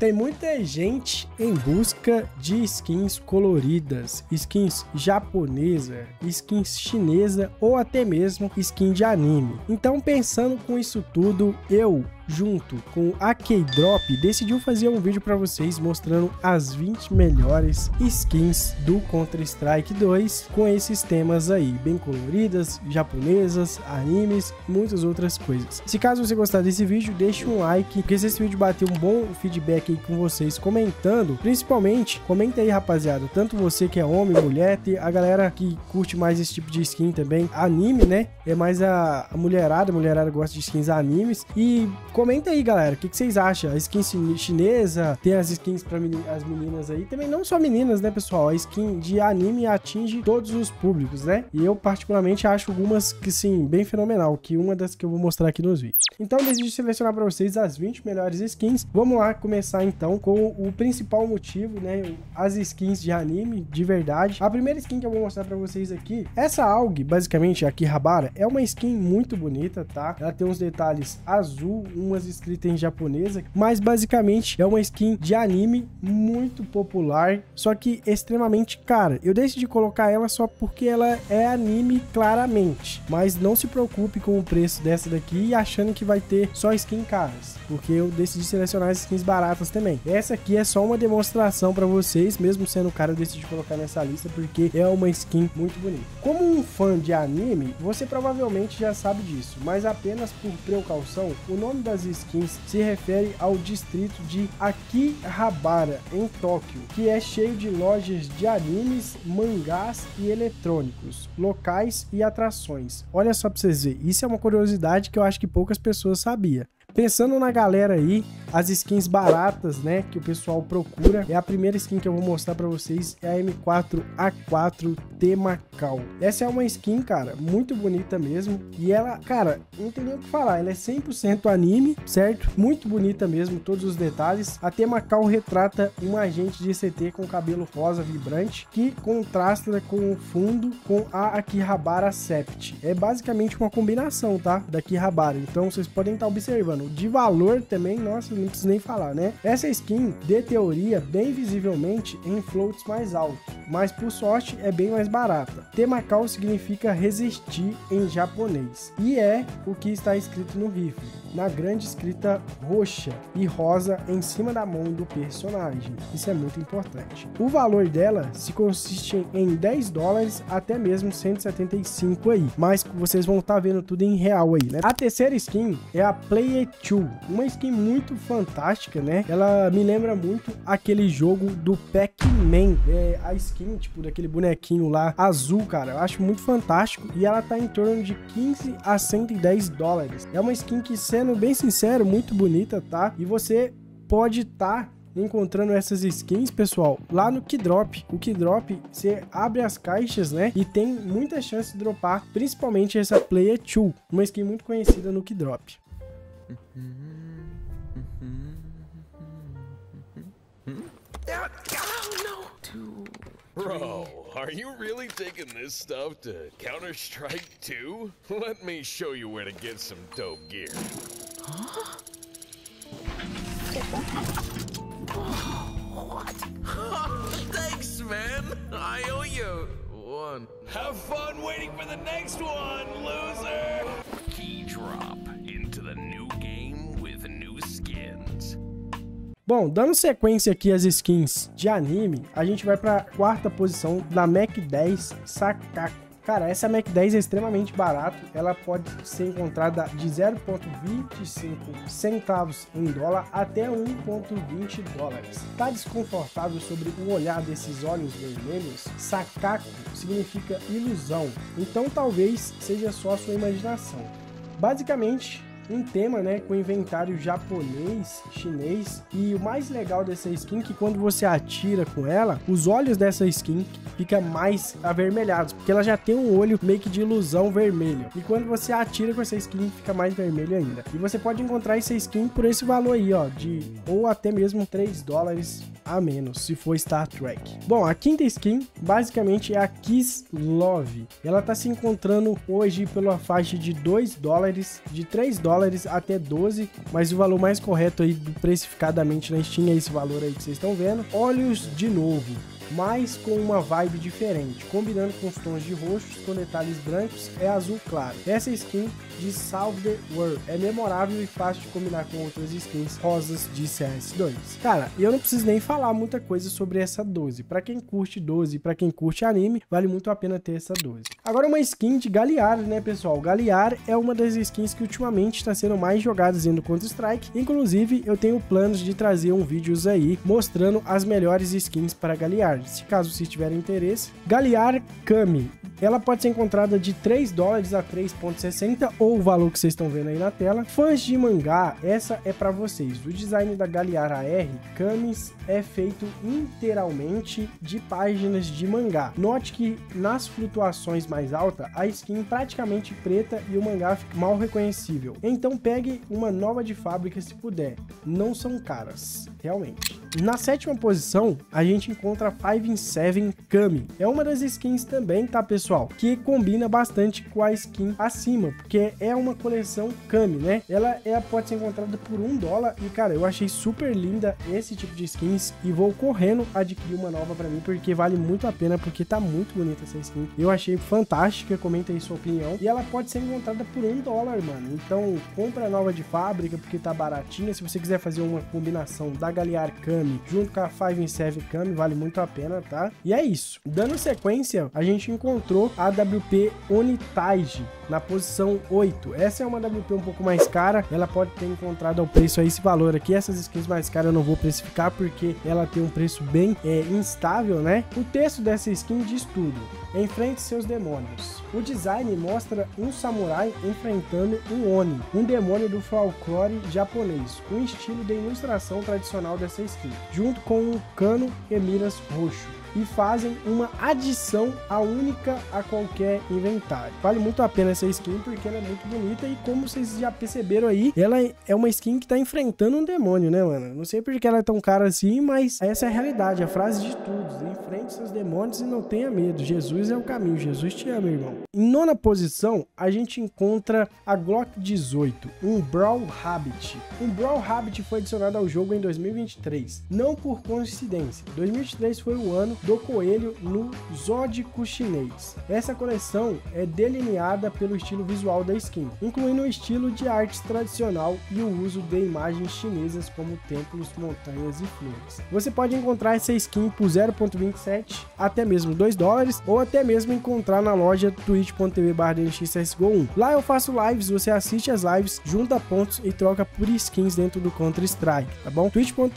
Tem muita gente em busca de skins coloridas, skins japonesa, skins chinesa ou até mesmo skin de anime. Então, pensando com isso tudo, eu, junto com a K-Drop, decidiu fazer um vídeo para vocês mostrando as 20 melhores skins do Counter-Strike 2 com esses temas aí, bem coloridas, japonesas, animes e muitas outras coisas. Se caso você gostar desse vídeo, deixe um like, porque se esse vídeo bater um bom feedback aí com vocês comentando, principalmente, comenta aí, rapaziada, tanto você que é homem, mulher, tem a galera que curte mais esse tipo de skin também, anime, né? É mais a mulherada gosta de skins animes. E comenta aí, galera, o que vocês acham? A skin chinesa, tem as skins para as meninas aí, também não só meninas, né, pessoal? A skin de anime atinge todos os públicos, né? E eu particularmente acho algumas que sim, bem fenomenal, que uma das que eu vou mostrar aqui nos vídeos. Então eu decidi selecionar para vocês as 20 melhores skins. Vamos lá começar então com o principal motivo, né? As skins de anime, de verdade. A primeira skin que eu vou mostrar para vocês aqui, essa AUG, basicamente, a Akihabara, é uma skin muito bonita, tá? Ela tem uns detalhes azul, umas escritas em japonesa, mas basicamente é uma skin de anime muito popular, só que extremamente cara. Eu decidi colocar ela só porque ela é anime claramente, mas não se preocupe com o preço dessa daqui achando que vai ter só skin caras, porque eu decidi selecionar as skins baratas também. Essa aqui é só uma demonstração para vocês, mesmo sendo cara, eu decidi colocar nessa lista porque é uma skin muito bonita. Como um fã de anime, você provavelmente já sabe disso, mas apenas por precaução, o nome das skins se refere ao distrito de Akihabara, em Tóquio, que é cheio de lojas de animes, mangás e eletrônicos, locais e atrações. Olha só pra vocês verem, isso é uma curiosidade que eu acho que poucas pessoas sabiam. Pensando na galera aí, as skins baratas, né, que o pessoal procura, é a primeira skin que eu vou mostrar pra vocês, é a M4A4 Temakau. Essa é uma skin, cara, muito bonita mesmo, e ela, cara, não tem nem o que falar, ela é 100% anime, certo? Muito bonita mesmo, todos os detalhes. A Temakau retrata um agente de CT com cabelo rosa vibrante, que contrasta com o fundo com a Akihabara Sept. É basicamente uma combinação, tá, da Akihabara, então vocês podem estar observando. De valor também, nossa, não preciso nem falar, né? Essa skin, de teoria, bem visivelmente em floats mais altos, mas por sorte é bem mais barata. Temakau significa resistir em japonês, e é o que está escrito no rifle, na grande escrita roxa e rosa em cima da mão do personagem. Isso é muito importante. O valor dela se consiste em $10 até mesmo 175 aí, mas vocês vão estar vendo tudo em real aí, né? A terceira skin é a Play It 2, uma skin muito fantástica, né? Ela me lembra muito aquele jogo do Pac-Man, a skin, tipo, daquele bonequinho lá azul, cara, eu acho muito fantástico, e ela tá em torno de 15 a 110 dólares. É uma skin que, sendo bem sincero, muito bonita, tá? E você pode estar encontrando essas skins, pessoal, lá no K-Drop. O K-Drop, você abre as caixas, né, e tem muita chance de dropar, principalmente essa Play It 2, uma skin muito conhecida no K-Drop. Bro, are you really taking this stuff to Counter-Strike 2? Let me show you where to get some dope gear. Huh? What? Thanks, man. I owe you one. Have fun waiting for the next one, loser! K-Drop into the new game with new skins. Bom, dando sequência aqui às skins de anime, a gente vai para a quarta posição da Mac 10 Sakaku. Cara, essa Mac 10 é extremamente barato, ela pode ser encontrada de 0,25 centavos em dólar até 1,20 dólares. Tá desconfortável sobre o olhar desses olhos vermelhos? Sakaku significa ilusão, então talvez seja só a sua imaginação. Basicamente, um tema, né, com inventário japonês, chinês, e o mais legal dessa skin é que quando você atira com ela, os olhos dessa skin fica mais avermelhados, porque ela já tem um olho meio que de ilusão vermelho, e quando você atira com essa skin fica mais vermelho ainda. E você pode encontrar essa skin por esse valor aí, ó, de ou até mesmo 3 dólares a menos, se for Star Trek. Bom, a quinta skin basicamente é a Kiss Love. Ela tá se encontrando hoje pela faixa de $2, de $3 até 12, mas o valor mais correto aí precificadamente na Steam é esse valor aí que vocês estão vendo. Olhos de novo, mas com uma vibe diferente, combinando com os tons de roxos com detalhes brancos, é azul claro. Essa skin de Salve the World é memorável e fácil de combinar com outras skins rosas de CS2. Cara, eu não preciso nem falar muita coisa sobre essa 12. Pra quem curte 12, pra quem curte anime, vale muito a pena ter essa 12. Agora uma skin de Galliard, né, pessoal? Galliard é uma das skins que ultimamente está sendo mais jogadas no Counter-Strike. Inclusive, eu tenho planos de trazer um vídeo aí mostrando as melhores skins para Galliard. Se caso vocês tiverem interesse. Galliard Kami. Ela pode ser encontrada de $3 a 3,60 ou o valor que vocês estão vendo aí na tela. Fãs de mangá, essa é para vocês. O design da Galliard AR Kamis é feito inteiramente de páginas de mangá. Note que nas flutuações mais altas, a skin praticamente preta e o mangá fica mal reconhecível. Então pegue uma nova de fábrica se puder. Não são caras, realmente. Na sétima posição, a gente encontra a 5 in 7 Kami. É uma das skins também, tá, pessoal? Que combina bastante com a skin acima, porque é uma coleção Kami, né? Ela pode ser encontrada por $1 e, cara, eu achei super linda esse tipo de skins e vou correndo adquirir uma nova pra mim, porque vale muito a pena, porque tá muito bonita essa skin. Eu achei fantástica, comenta aí sua opinião. E ela pode ser encontrada por $1, mano. Então, compra nova de fábrica, porque tá baratinha. Se você quiser fazer uma combinação da Galliard Kami junto com a 5 in 7 Kami, vale muito a pena, tá? E é isso. Dando sequência, a gente encontrou a AWP Onitaiji na posição 8. Essa é uma AWP um pouco mais cara, ela pode ter encontrado ao preço aí esse valor aqui. Essas skins mais caras eu não vou precificar porque ela tem um preço bem instável, né? O texto dessa skin diz tudo: enfrente seus demônios. O design mostra um samurai enfrentando um Oni, um demônio do folclore japonês, com o estilo de ilustração tradicional dessa skin, junto com um cano e miras roxo, e fazem uma adição única a qualquer inventário. Vale muito a pena essa skin porque ela é muito bonita e, como vocês já perceberam aí, ela é uma skin que tá enfrentando um demônio, né, mano? Não sei porque ela é tão cara assim, mas essa é a realidade, a frase de todos: enfrente seus demônios e não tenha medo, Jesus é o caminho, Jesus te ama, irmão. Em nona posição, a gente encontra a Glock 18, um Brawl Rabbit. Um Brawl Rabbit foi adicionado ao jogo em 2023, não por coincidência. 2023 foi o ano do coelho no zódico chinês. Essa coleção é delineada pelo estilo visual da skin, incluindo o estilo de artes tradicional e o uso de imagens chinesas como templos, montanhas e flores. Você pode encontrar essa skin por 0,27 até mesmo $2, ou até mesmo encontrar na loja twitch.tv/dnxcsgo1. Lá eu faço lives, você assiste as lives, junta pontos e troca por skins dentro do Counter-Strike, tá bom?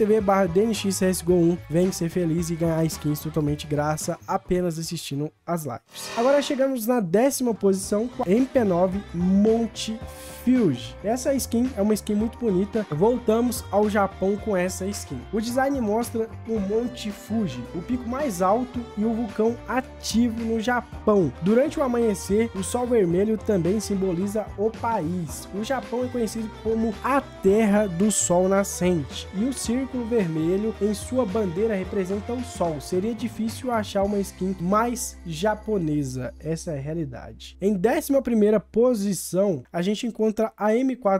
twitch.tv/dnxcsgo1. Vem ser feliz e ganhar skins totalmente graça apenas assistindo as lives. Agora chegamos na 10ª posição com a MP9 Monte Fuji. Essa skin é uma skin muito bonita. Voltamos ao Japão com essa skin. O design mostra o Monte Fuji, o pico mais alto e o vulcão ativo no Japão. Durante o amanhecer, o sol vermelho também simboliza o país. O Japão é conhecido como a terra do sol nascente, e o círculo vermelho em sua bandeira representa o sol. Seria difícil achar uma skin mais japonesa, essa é a realidade. Em 11ª posição, a gente encontra a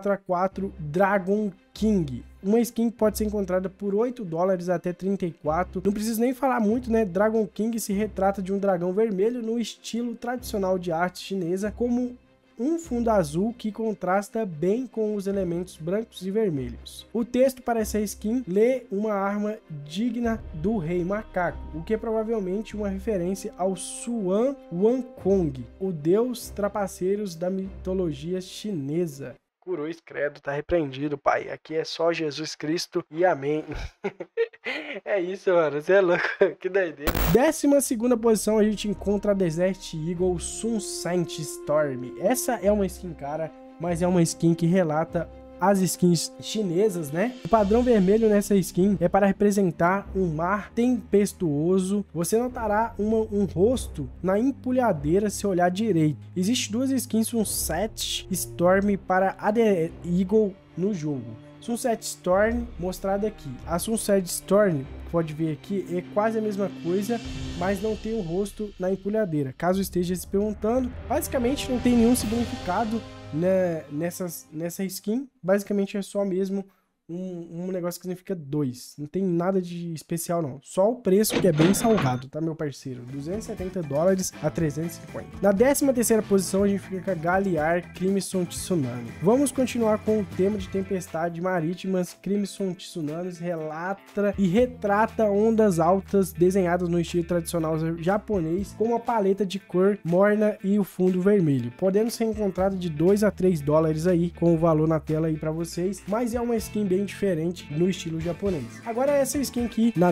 M4A4 Dragon King. Uma skin que pode ser encontrada por $8 até 34. Não preciso nem falar muito, né? Dragon King se retrata de um dragão vermelho no estilo tradicional de arte chinesa, como um fundo azul que contrasta bem com os elementos brancos e vermelhos. O texto para essa skin lê uma arma digna do rei macaco, o que é provavelmente uma referência ao Suan Wukong, o deus trapaceiros da mitologia chinesa. Cruz credo, tá repreendido, pai. Aqui é só Jesus Cristo e amém. É isso, mano. Você é louco. Que doideira. 12ª posição, a gente encontra a Desert Eagle Sunset Storm. Essa é uma skin cara, mas é uma skin que relata as skins chinesas, né? O padrão vermelho nessa skin é para representar um mar tempestuoso. Você notará um rosto na empulhadeira se olhar direito. Existem duas skins Sunset Storm para a The Eagle no jogo. Sunset Storm mostrada aqui. A Sunset Storm, pode ver aqui, é quase a mesma coisa, mas não tem o rosto na empulhadeira. Caso esteja se perguntando, basicamente não tem nenhum significado, né, nessa skin. Basicamente é só mesmo um negócio que significa 2. Não tem nada de especial não. Só o preço que é bem salgado, tá, meu parceiro? $270 a 350. Na 13ª posição a gente fica com a Galliard Crimson Tsunami. Vamos continuar com o tema de tempestade marítimas. Crimson Tsunami relata e retrata ondas altas desenhadas no estilo tradicional japonês, com uma paleta de cor morna e o fundo vermelho, podendo ser encontrado de $2 a 3 aí, com o valor na tela aí para vocês, mas é uma skin bem diferente no estilo japonês. Agora essa skin aqui, na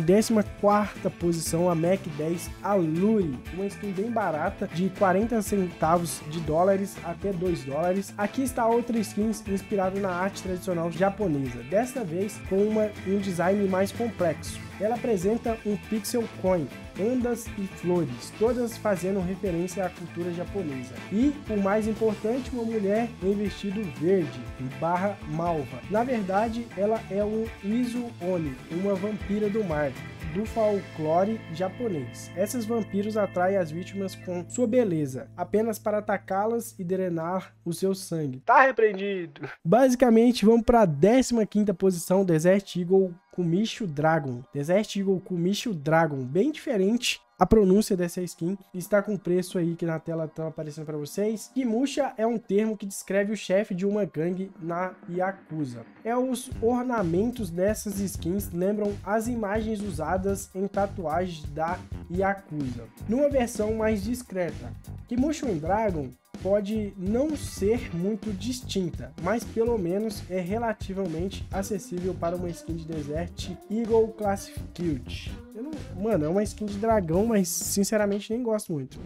14ª posição, a Mac 10 Allure, uma skin bem barata, de 40 centavos de dólares até $2. Aqui está outra skin inspirada na arte tradicional japonesa, desta vez com um design mais complexo. Ela apresenta um pixel coin, ondas e flores, todas fazendo referência à cultura japonesa. E, o mais importante, uma mulher em vestido verde, barra malva. Na verdade, ela é um Izu-Oni, uma vampira do mar, do folclore japonês. Esses vampiros atraem as vítimas com sua beleza, apenas para atacá-las e drenar o seu sangue. Tá repreendido! Basicamente, vamos para a 15ª posição, Desert Eagle Kumishu Dragon. Desert Eagle Kumishu Dragon, bem diferente a pronúncia dessa skin, está com preço aí que na tela está aparecendo para vocês. Kimusha é um termo que descreve o chefe de uma gangue na Yakuza. Os ornamentos dessas skins lembram as imagens usadas em tatuagens da Yakuza, numa versão mais discreta. Kimusha Dragon pode não ser muito distinta, mas pelo menos é relativamente acessível para uma skin de Desert Eagle Classified. Mano, é uma skin de dragão, mas sinceramente nem gosto muito.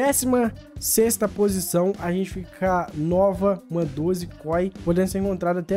16ª posição, a gente fica nova, uma 12 Koi, podendo ser encontrada até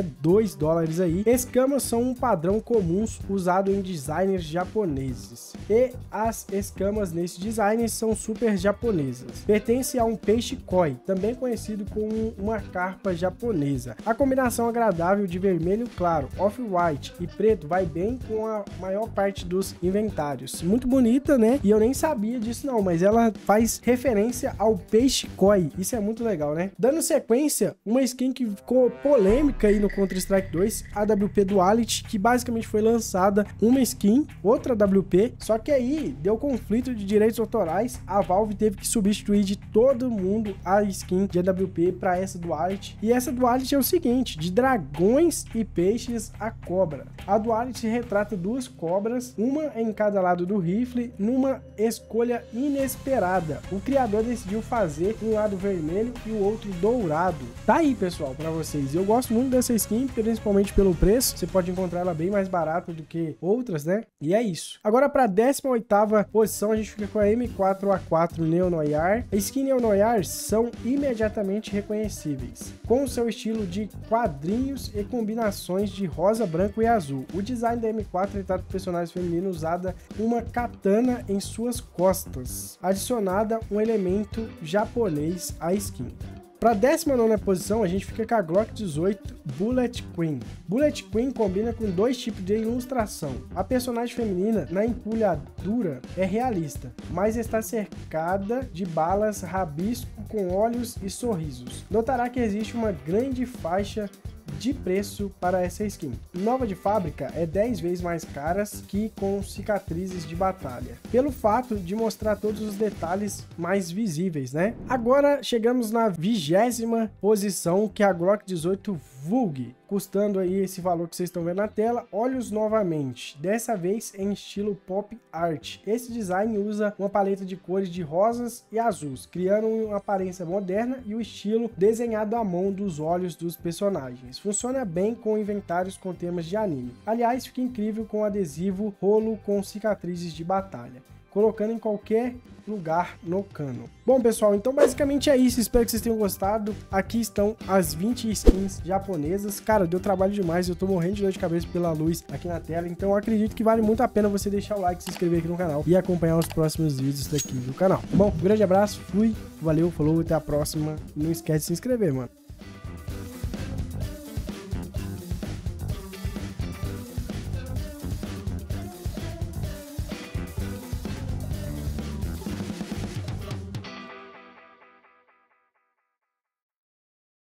$2 aí. Escamas são um padrão comum usado em designers japoneses, e as escamas nesse design são super japonesas. Pertence a um peixe Koi, também conhecido como uma carpa japonesa. A combinação agradável de vermelho claro, off-white e preto vai bem com a maior parte dos inventários. Muito bonita, né? E eu nem sabia disso não, mas ela faz referência ao peixe koi. Isso é muito legal, né? Dando sequência, uma skin que ficou polêmica aí no Counter-Strike 2, a WP Duality, que basicamente foi lançada uma skin, outra WP, só que aí deu conflito de direitos autorais, a Valve teve que substituir de todo mundo a skin de AWP para essa Duality. E essa Duality é o seguinte, de dragões e peixes a cobra. A Duality retrata duas cobras, uma em cada lado do rifle, numa escolha inesperada. O criador decidiu fazer um lado vermelho e o outro dourado. Tá aí, pessoal, para vocês. Eu gosto muito dessa skin, principalmente pelo preço. Você pode encontrar ela bem mais barata do que outras, né? E é isso. Agora, para a 18ª posição, a gente fica com a M4A4 Neo Noir. A skin Neo Noir são imediatamente reconhecíveis, com o seu estilo de quadrinhos e combinações de rosa, branco e azul. O design da M4 retrata o personagem feminino usada uma katana em suas costas, adicionada um elemento japonês à skin. Para a 19ª posição, a gente fica com a Glock 18 Bullet Queen. Bullet Queen combina com dois tipos de ilustração. A personagem feminina na empulhadura é realista, mas está cercada de balas rabisco com olhos e sorrisos. Notará que existe uma grande faixa de preço para essa skin. Nova de fábrica é 10 vezes mais caras que com cicatrizes de batalha, pelo fato de mostrar todos os detalhes mais visíveis, né? Agora chegamos na 20ª posição, que é a Glock 18 Vulg, custando aí esse valor que vocês estão vendo na tela. Olhos novamente, dessa vez em estilo pop art. Esse design usa uma paleta de cores de rosas e azuis, criando uma aparência moderna e o estilo desenhado à mão dos olhos dos personagens. Funciona bem com inventários com temas de anime. Aliás, fica incrível com adesivo rolo com cicatrizes de batalha, colocando em qualquer lugar no cano. Bom, pessoal, então basicamente é isso. Espero que vocês tenham gostado. Aqui estão as 20 skins japonesas. Cara, deu trabalho demais. Eu tô morrendo de dor de cabeça pela luz aqui na tela. Então eu acredito que vale muito a pena você deixar o like, se inscrever aqui no canal e acompanhar os próximos vídeos daqui do canal. Bom, um grande abraço, fui, valeu, falou, até a próxima. Não esquece de se inscrever, mano.